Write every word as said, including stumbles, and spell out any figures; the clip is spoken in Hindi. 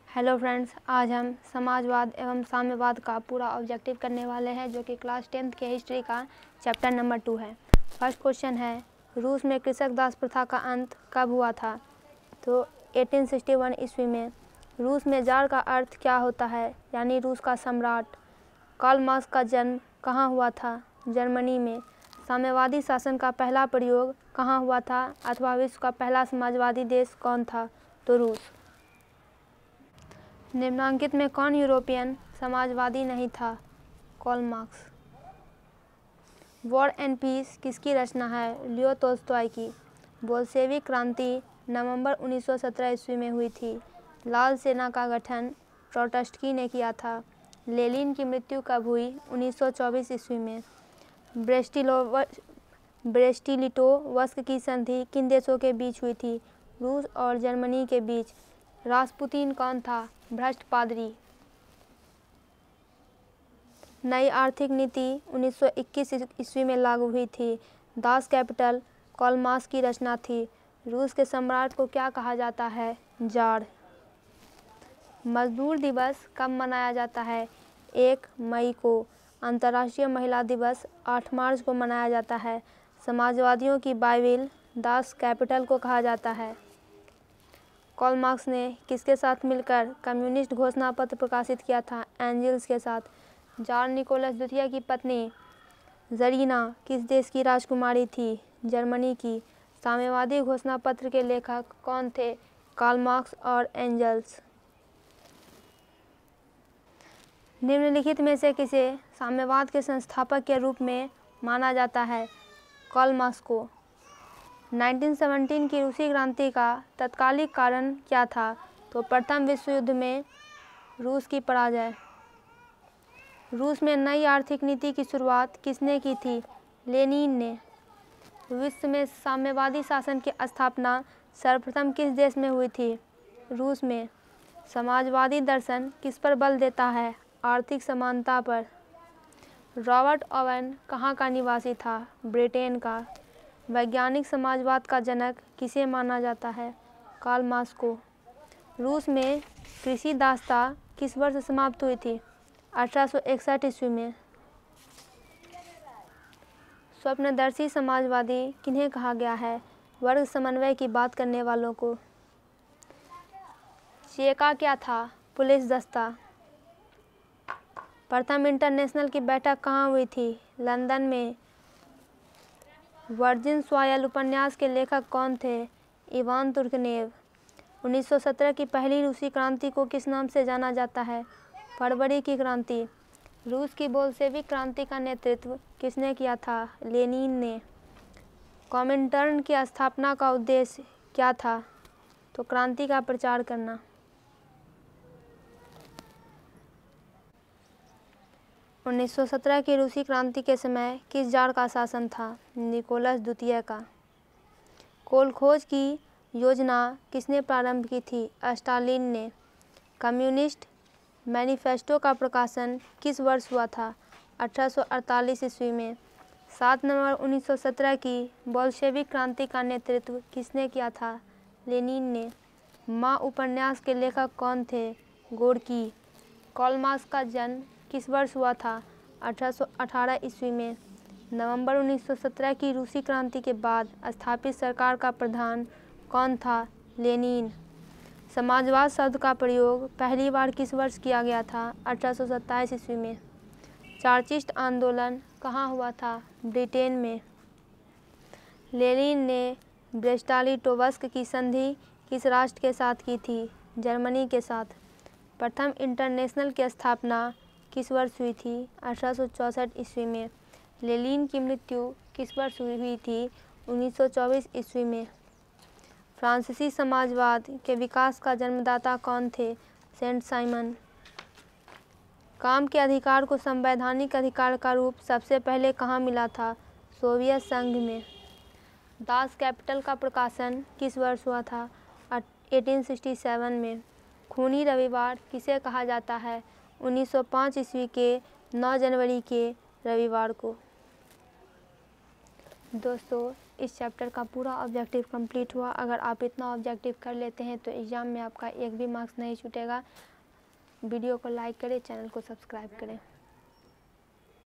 हेलो फ्रेंड्स, आज हम समाजवाद एवं साम्यवाद का पूरा ऑब्जेक्टिव करने वाले हैं, जो कि क्लास टेंथ के हिस्ट्री का चैप्टर नंबर टू है। फर्स्ट क्वेश्चन है, रूस में कृषक दास प्रथा का अंत कब हुआ था? तो अठारह सौ इकसठ ईस्वी में। रूस में जार का अर्थ क्या होता है, यानी रूस का सम्राट। कार्ल मार्क्स का जन्म कहाँ हुआ था? जर्मनी में। साम्यवादी शासन का पहला प्रयोग कहाँ हुआ था, अथवा विश्व का पहला समाजवादी देश कौन था? तो रूस। निम्नांकित में कौन यूरोपियन समाजवादी नहीं था? Karl Marx. War and peace किसकी रचना है? लियो तोल्स्टॉय की। बोल्शेविक क्रांति नवंबर उन्नीस सौ सत्रह ईस्वी में हुई थी। लाल सेना का गठन ट्रोट्स्की ने किया था। लेनिन की मृत्यु कब हुई? उन्नीस सौ चौबीस ईस्वी में। ब्रेस्टिलो ब्रेस्टिलिटोवस्क की संधि किन देशों के बीच हुई थी? रूस और जर्मनी के बीच। रास्पुतीन कौन था? भ्रष्ट पादरी। नई आर्थिक नीति उन्नीस सौ इक्कीस ईस्वी में लागू हुई थी। दास कैपिटल कार्ल मार्क्स की रचना थी। रूस के सम्राट को क्या कहा जाता है? जार। मजदूर दिवस कब मनाया जाता है? एक मई को। अंतर्राष्ट्रीय महिला दिवस आठ मार्च को मनाया जाता है। समाजवादियों की बाइबिल दास कैपिटल को कहा जाता है। कार्ल मार्क्स ने किसके साथ मिलकर कम्युनिस्ट घोषणा पत्र प्रकाशित किया था? एंजल्स के साथ। जार निकोलस द्वितीय की पत्नी जरीना किस देश की राजकुमारी थी? जर्मनी की। साम्यवादी घोषणा पत्र के लेखक कौन थे? कार्ल मार्क्स और एंजल्स। निम्नलिखित में से किसे साम्यवाद के संस्थापक के रूप में माना जाता है? कार्ल मार्क्स को। उन्नीस सौ सत्रह की रूसी क्रांति का तत्कालिक कारण क्या था? तो प्रथम विश्व युद्ध में रूस की पराजय। रूस में नई आर्थिक नीति की शुरुआत किसने की थी? लेनिन ने। विश्व में साम्यवादी शासन की स्थापना सर्वप्रथम किस देश में हुई थी? रूस में। समाजवादी दर्शन किस पर बल देता है? आर्थिक समानता पर। रॉबर्ट ओवन कहाँ का निवासी था? ब्रिटेन का। वैज्ञानिक समाजवाद का जनक किसे माना जाता है? कार्ल मार्क्स को। रूस में कृषि दासता किस वर्ष समाप्त हुई थी? अठारह सौ इकसठ ईस्वी में। स्वप्नदर्शी समाजवादी किन्हें कहा गया है? वर्ग समन्वय की बात करने वालों को। चेका क्या था? पुलिस दस्ता। प्रथम इंटरनेशनल की बैठक कहाँ हुई थी? लंदन में। वर्जिन सॉयल उपन्यास के लेखक कौन थे? Ivan Turgenev. उन्नीस सौ सत्रह की पहली रूसी क्रांति को किस नाम से जाना जाता है? फरवरी की क्रांति। रूस की बोल्शेविक क्रांति का नेतृत्व किसने किया था? लेनिन ने। कॉमिंटर्न की स्थापना का उद्देश्य क्या था? तो क्रांति का प्रचार करना। उन्नीस सौ सत्रह की रूसी क्रांति के समय किस जार का शासन था? निकोलस द्वितीय का। कोल खोज की योजना किसने प्रारंभ की थी? स्टालिन ने। कम्युनिस्ट मैनिफेस्टो का प्रकाशन किस वर्ष हुआ था? अठारह सौ अड़तालीस ईस्वी में। सात नवंबर उन्नीस सौ सत्रह की बोल्शेविक क्रांति का नेतृत्व किसने किया था? लेनिन ने। माँ उपन्यास के लेखक कौन थे? गोर्की। कार्ल मार्क्स का जन्म किस वर्ष हुआ था? अठारह सौ अठारह ईस्वी में। नवंबर उन्नीस सौ सत्रह की रूसी क्रांति के बाद स्थापित सरकार का प्रधान कौन था? लेनिन। समाजवाद शब्द का प्रयोग पहली बार किस वर्ष किया गया था? अठारह सौ सत्ताईस ईस्वी में। चार्चिस्ट आंदोलन कहाँ हुआ था? ब्रिटेन में। लेनिन ने ब्रेस्टालिटोवस्क की संधि किस राष्ट्र के साथ की थी? जर्मनी के साथ। प्रथम इंटरनेशनल की स्थापना किस वर्ष हुई थी? अठारह सौ चौंसठ ईस्वी में। लेनिन की मृत्यु किस वर्ष हुई थी? उन्नीस सौ चौबीस ईस्वी में। फ्रांसीसी समाजवाद के विकास का जन्मदाता कौन थे? Saint Simon. काम के अधिकार को संवैधानिक अधिकार का रूप सबसे पहले कहाँ मिला था? सोवियत संघ में। दास कैपिटल का प्रकाशन किस वर्ष हुआ था? अठारह सौ सरसठ में। खूनी रविवार किसे कहा जाता है? उन्नीस सौ पाँच ईस्वी के नौ जनवरी के रविवार को। दोस्तों, इस चैप्टर का पूरा ऑब्जेक्टिव कंप्लीट हुआ। अगर आप इतना ऑब्जेक्टिव कर लेते हैं तो एग्ज़ाम में आपका एक भी मार्क्स नहीं छूटेगा। वीडियो को लाइक करें, चैनल को सब्सक्राइब करें।